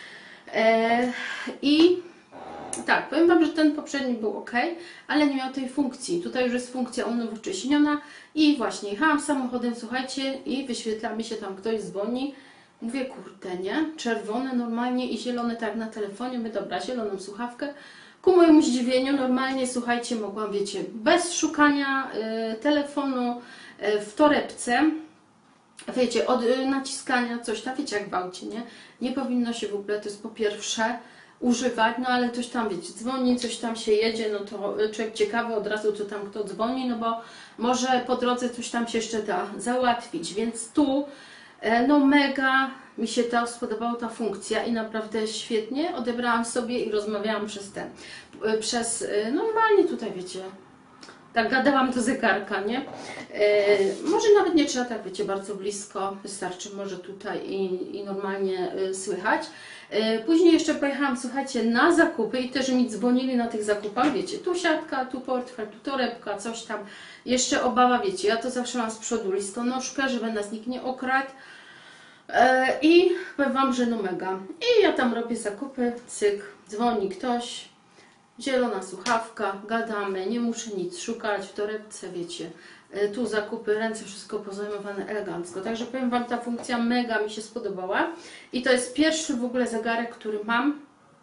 I tak, powiem Wam, że ten poprzedni był ok, ale nie miał tej funkcji. Tutaj już jest funkcja unowocześniona i właśnie jechałam samochodem, słuchajcie, i wyświetla mi się tam, ktoś dzwoni. Mówię, kurde, nie? Czerwone normalnie i zielone, tak jak na telefonie. My dobra, zieloną słuchawkę. Ku mojemu zdziwieniu normalnie, słuchajcie, mogłam, wiecie, bez szukania y, telefonu y, w torebce wiecie, od naciskania coś tam, wiecie jak w aucie, nie? Nie powinno się w ogóle, to jest po pierwsze, używać, no ale coś tam, wiecie, dzwoni, coś tam się jedzie, no to człowiek ciekawy od razu, co tam kto dzwoni, no bo może po drodze coś tam się jeszcze da załatwić, więc tu no mega mi się to spodobała ta funkcja i naprawdę świetnie odebrałam sobie i rozmawiałam przez ten, przez, normalnie tutaj wiecie, tak gadałam do zegarka, nie? E, może nawet nie trzeba tak, wiecie, bardzo blisko, wystarczy może tutaj i, i normalnie e, słychać. E, później jeszcze pojechałam, słuchajcie, na zakupy i też mi dzwonili na tych zakupach, wiecie, tu siatka, tu portfel, tu torebka, coś tam. Jeszcze obawa, wiecie, ja to zawsze mam z przodu listonoszkę, żeby nas nikt nie okradł. E, I powiem Wam, że no mega. I ja tam robię zakupy, cyk, dzwoni ktoś. Zielona słuchawka, gadamy, nie muszę nic szukać w torebce, wiecie, tu zakupy, ręce, wszystko pozajmowane elegancko. Także powiem Wam, ta funkcja mega mi się spodobała i to jest pierwszy w ogóle zegarek, który mam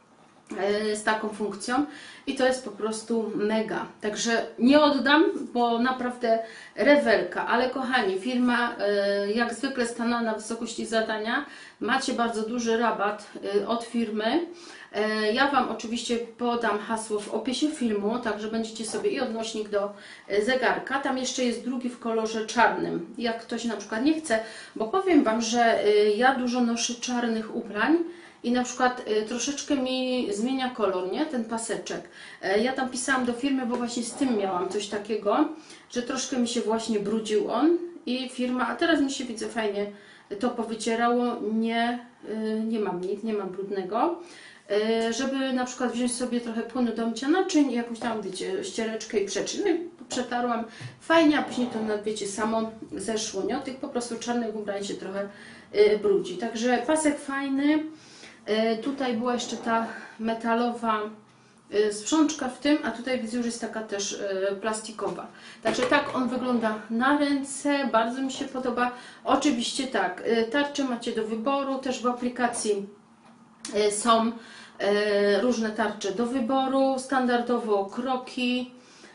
z taką funkcją i to jest po prostu mega. Także nie oddam, bo naprawdę rewelka, ale kochani, firma jak zwykle stanęła na wysokości zadania. Macie bardzo duży rabat od firmy. Ja Wam oczywiście podam hasło w opisie filmu, także będziecie sobie i odnośnik do zegarka. Tam jeszcze jest drugi w kolorze czarnym, jak ktoś na przykład nie chce, bo powiem Wam, że ja dużo noszę czarnych ubrań i na przykład troszeczkę mi zmienia kolor, nie? Ten paseczek. Ja tam pisałam do firmy, bo właśnie z tym miałam coś takiego, że troszkę mi się właśnie brudził on i firma, a teraz mi się, widzę, fajnie to powycierało, nie, nie mam nic, nie mam brudnego. Żeby na przykład wziąć sobie trochę płynu do mycia naczyń, jakąś tam, wiecie, ściereczkę i przeczyń. No i przetarłam fajnie, a później to, wiecie, samo zeszło, nie? Od tych po prostu czarnych ubrań się trochę y, brudzi. Także pasek fajny. Y, tutaj była jeszcze ta metalowa y, sprzączka w tym, a tutaj widzę, już jest taka też y, plastikowa. Także tak on wygląda na ręce, bardzo mi się podoba. Oczywiście tak, y, tarcze macie do wyboru, też w aplikacji y, są E, różne tarcze do wyboru, standardowo kroki,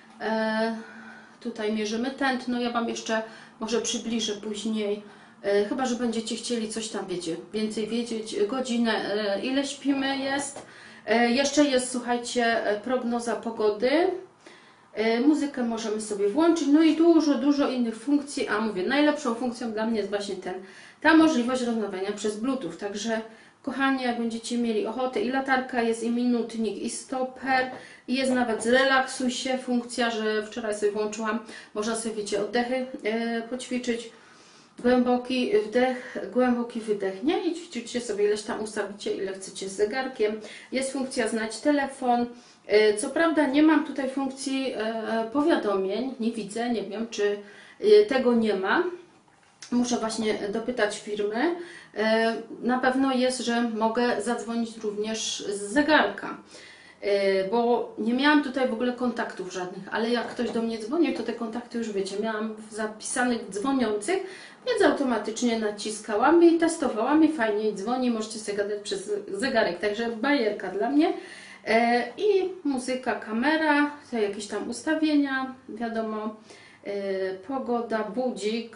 e, tutaj mierzymy tętno, ja Wam jeszcze może przybliżę później, e, chyba że będziecie chcieli coś tam, wiecie, więcej wiedzieć, godzinę, e, ile śpimy jest, e, jeszcze jest, słuchajcie, prognoza pogody, e, muzykę możemy sobie włączyć, no i dużo, dużo innych funkcji, a mówię, najlepszą funkcją dla mnie jest właśnie ten, ta możliwość rozmawiania przez Bluetooth, także kochani, jak będziecie mieli ochotę, i latarka jest, i minutnik, i stoper, i jest nawet zrelaksuj się funkcja, że wczoraj sobie włączyłam, można sobie, wiecie, oddechy e, poćwiczyć, głęboki wdech, głęboki wydech, nie? I ćwiczycie sobie, ileś tam ustawicie, ile chcecie z zegarkiem. Jest funkcja znać telefon, e, co prawda nie mam tutaj funkcji e, powiadomień, nie widzę, nie wiem, czy e, tego nie ma. Muszę właśnie dopytać firmy. Na pewno jest, że mogę zadzwonić również z zegarka, bo nie miałam tutaj w ogóle kontaktów żadnych, ale jak ktoś do mnie dzwonił, to te kontakty już, wiecie, miałam zapisanych dzwoniących, więc automatycznie naciskałam i testowałam i fajnie dzwoni, możecie sobie gadać przez zegarek, także bajerka dla mnie. I muzyka, kamera, tutaj jakieś tam ustawienia, wiadomo, pogoda, budzik,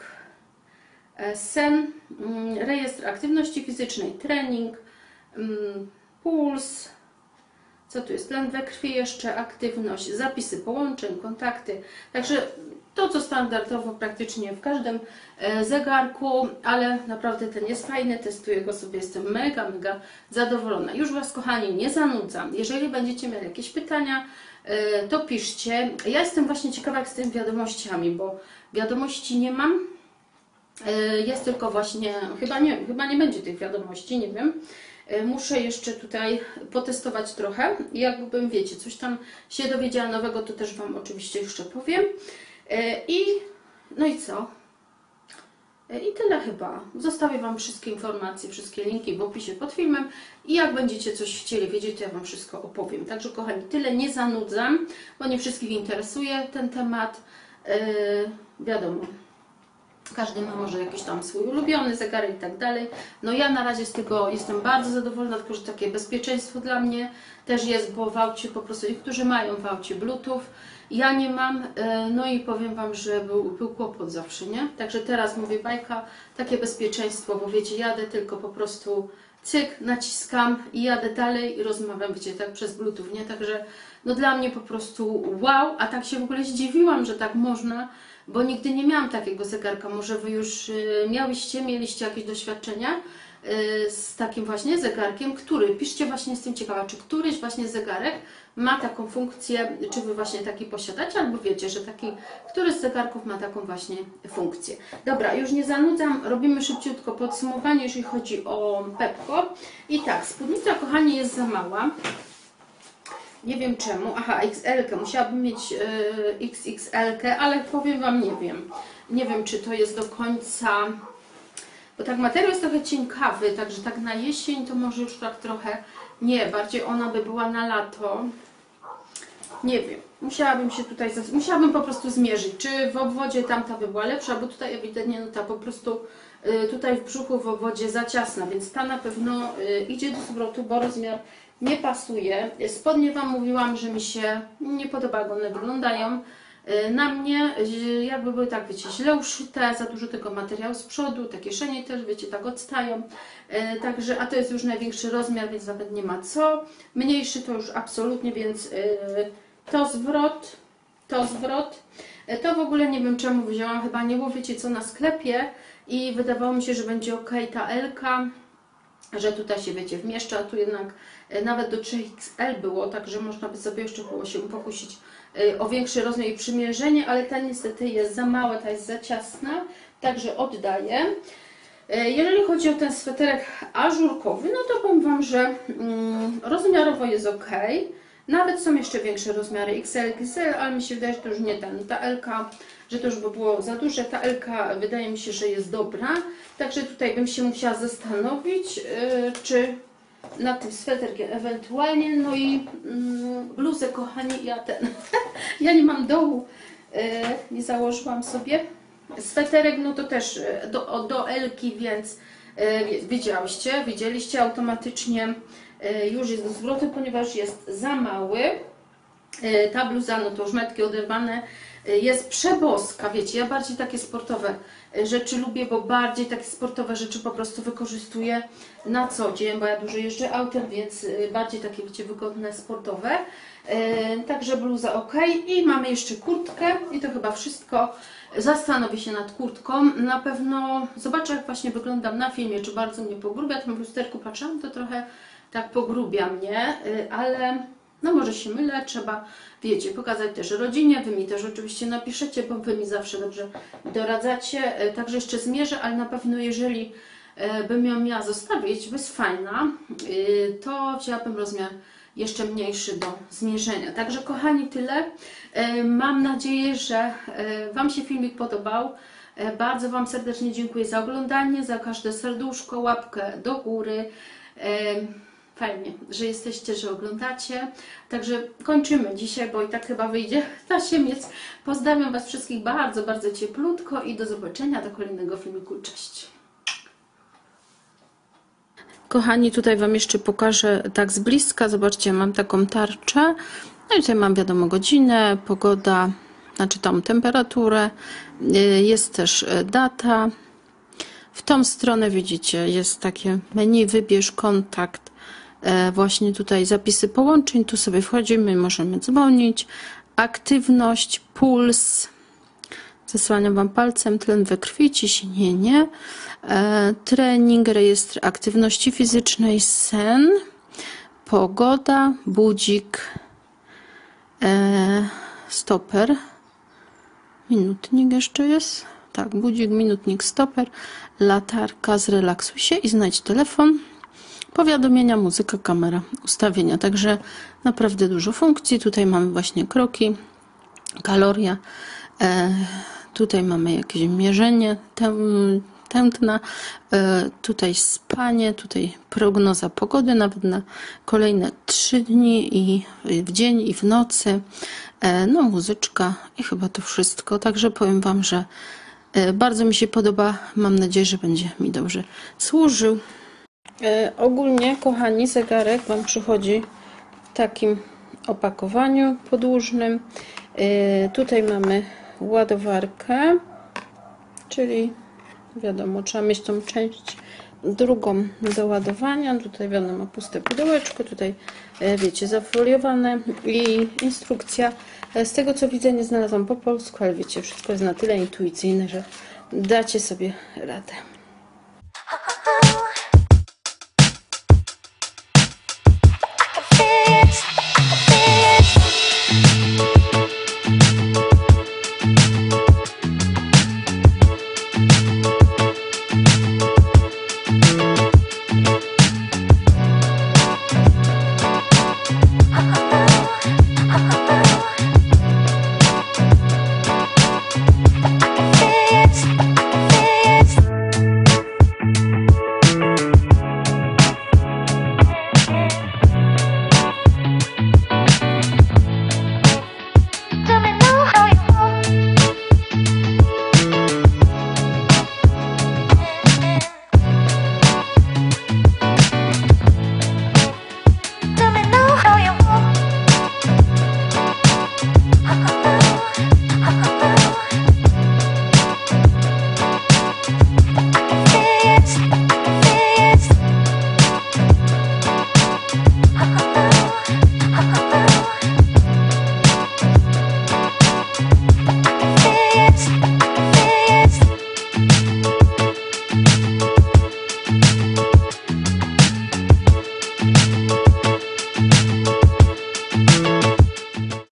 sen, rejestr aktywności fizycznej, trening, puls, co tu jest, tlen we krwi jeszcze, aktywność, zapisy połączeń, kontakty, także to, co standardowo praktycznie w każdym zegarku, ale naprawdę ten jest fajny, testuję go sobie, jestem mega, mega zadowolona. Już Was, kochani, nie zanudzam. Jeżeli będziecie mieli jakieś pytania, to piszcie. Ja jestem właśnie ciekawa, jak z tymi wiadomościami, bo wiadomości nie mam. Jest tylko właśnie, chyba nie, chyba nie będzie tych wiadomości, nie wiem. Muszę jeszcze tutaj potestować trochę i jakbym, wiecie, coś tam się dowiedziała nowego, to też Wam oczywiście jeszcze powiem. I no i co? I tyle chyba. Zostawię Wam wszystkie informacje, wszystkie linki w opisie pod filmem i jak będziecie coś chcieli wiedzieć, to ja Wam wszystko opowiem. Także, kochani, tyle, nie zanudzam, bo nie wszystkich interesuje ten temat. Yy, wiadomo. Każdy ma może jakiś tam swój ulubiony zegarek i tak dalej. No ja na razie z tego jestem bardzo zadowolona, tylko że takie bezpieczeństwo dla mnie też jest, bo w aucie po prostu niektórzy mają w aucie Bluetooth. Ja nie mam, no i powiem Wam, że był, był kłopot zawsze, nie? Także teraz mówię bajka, takie bezpieczeństwo, bo wiecie, jadę tylko po prostu cyk, naciskam i jadę dalej i rozmawiam, wiecie, tak przez Bluetooth, nie? Także no dla mnie po prostu wow, a tak się w ogóle zdziwiłam, że tak można, bo nigdy nie miałam takiego zegarka. Może Wy już miałyście, mieliście jakieś doświadczenia z takim właśnie zegarkiem, który, piszcie właśnie, jestem ciekawa, czy któryś właśnie zegarek ma taką funkcję, czy Wy właśnie taki posiadacie, albo wiecie, że taki, który z zegarków ma taką właśnie funkcję. Dobra, już nie zanudzam, robimy szybciutko podsumowanie, jeżeli chodzi o Pepko. I tak, spódnica, kochani, jest za mała. Nie wiem czemu. Aha, X L, musiałabym mieć yy, X X L, ale powiem Wam, nie wiem. Nie wiem, czy to jest do końca... Bo tak materiał jest trochę cienkawy, także tak na jesień to może już tak trochę... Nie, bardziej ona by była na lato. Nie wiem. Musiałabym się tutaj... Musiałabym po prostu zmierzyć, czy w obwodzie tamta by była lepsza, bo tutaj ewidentnie no ta po prostu... Yy, tutaj w brzuchu w obwodzie za ciasna, więc ta na pewno yy, idzie do zwrotu, bo rozmiar nie pasuje. Spodnie Wam mówiłam, że mi się nie podoba, jak one wyglądają. Na mnie jakby były tak, wiecie, źle uszyte, za dużo tego materiału z przodu, te kieszenie też, wiecie, tak odstają. Także, a to jest już największy rozmiar, więc nawet nie ma co. Mniejszy to już absolutnie, więc to zwrot, to zwrot. To w ogóle nie wiem czemu wzięłam, chyba nie było, wiecie co, na sklepie i wydawało mi się, że będzie ok ta L-ka, że tutaj się, wiecie, wmieszcza, a tu jednak nawet do trzy X L było, także można by sobie jeszcze było się pokusić o większy rozmiar i przymierzenie, ale ta niestety jest za mała, ta jest za ciasna, także oddaję. Jeżeli chodzi o ten sweterek ażurkowy, no to powiem Wam, że mm, rozmiarowo jest ok. Nawet są jeszcze większe rozmiary X L, X L, ale mi się wydaje, że to już nie ten, ta L-ka, że to już by było za duże. Ta L-ka wydaje mi się, że jest dobra, także tutaj bym się musiała zastanowić, yy, czy nad tym sweterkiem ewentualnie, no i mm, bluzę, kochani, ja ten, ja nie mam dołu, yy, nie założyłam sobie. Sweterek, no to też do, do L-ki, więc yy, widziałyście, widzieliście automatycznie, yy, już jest do zwrotu, ponieważ jest za mały. Yy, ta bluza, no to już metki oderwane, yy, jest przeboska, wiecie, ja bardziej takie sportowe rzeczy lubię, bo bardziej takie sportowe rzeczy po prostu wykorzystuję na co dzień, bo ja dużo jeżdżę autem, więc bardziej takie, wiecie, wygodne, sportowe. Yy, także bluza ok. I mamy jeszcze kurtkę i to chyba wszystko. Zastanowię się nad kurtką. Na pewno zobaczę, jak właśnie wyglądam na filmie, czy bardzo mnie pogrubia. W tym lusterku patrzyłam, to trochę tak pogrubia mnie, yy, ale no może się mylę, trzeba, wiecie, pokazać też rodzinie, Wy mi też oczywiście napiszecie, bo Wy mi zawsze dobrze doradzacie, także jeszcze zmierzę, ale na pewno jeżeli bym ją miała zostawić, bo jest fajna, to wzięłabym rozmiar jeszcze mniejszy do zmierzenia. Także kochani, tyle. Mam nadzieję, że Wam się filmik podobał. Bardzo Wam serdecznie dziękuję za oglądanie, za każde serduszko, łapkę do góry. Fajnie, że jesteście, że oglądacie. Także kończymy dzisiaj, bo i tak chyba wyjdzie na siemiec. Pozdrawiam Was wszystkich bardzo, bardzo cieplutko i do zobaczenia do kolejnego filmiku. Cześć! Kochani, tutaj Wam jeszcze pokażę tak z bliska. Zobaczcie, mam taką tarczę. No i tutaj mam, wiadomo, godzinę, pogoda, znaczy tam temperaturę. Jest też data. W tą stronę widzicie, jest takie menu, wybierz kontakt. Właśnie tutaj zapisy połączeń, tu sobie wchodzimy, możemy dzwonić, aktywność, puls, zasłaniam Wam palcem, tlen we krwi, ciśnienie, e, trening, rejestr aktywności fizycznej, sen, pogoda, budzik, e, stoper, minutnik jeszcze jest, tak, budzik, minutnik, stoper, latarka, zrelaksuj się i znajdź telefon. Powiadomienia, muzyka, kamera, ustawienia. Także naprawdę dużo funkcji. Tutaj mamy właśnie kroki, kaloria. E, tutaj mamy jakieś mierzenie tętna. E, tutaj spanie, tutaj prognoza pogody nawet na kolejne trzy dni i w dzień i w nocy. E, no muzyczka i chyba to wszystko. Także powiem Wam, że e, bardzo mi się podoba. Mam nadzieję, że będzie mi dobrze służył. E, ogólnie, kochani, zegarek Wam przychodzi w takim opakowaniu podłużnym. Tutaj mamy ładowarkę, czyli wiadomo, trzeba mieć tą część drugą do ładowania. Tutaj wiadomo, puste pudełeczko, tutaj wiecie, zafoliowane i instrukcja. Z tego co widzę, nie znalazłam po polsku, ale wiecie, wszystko jest na tyle intuicyjne, że dacie sobie radę.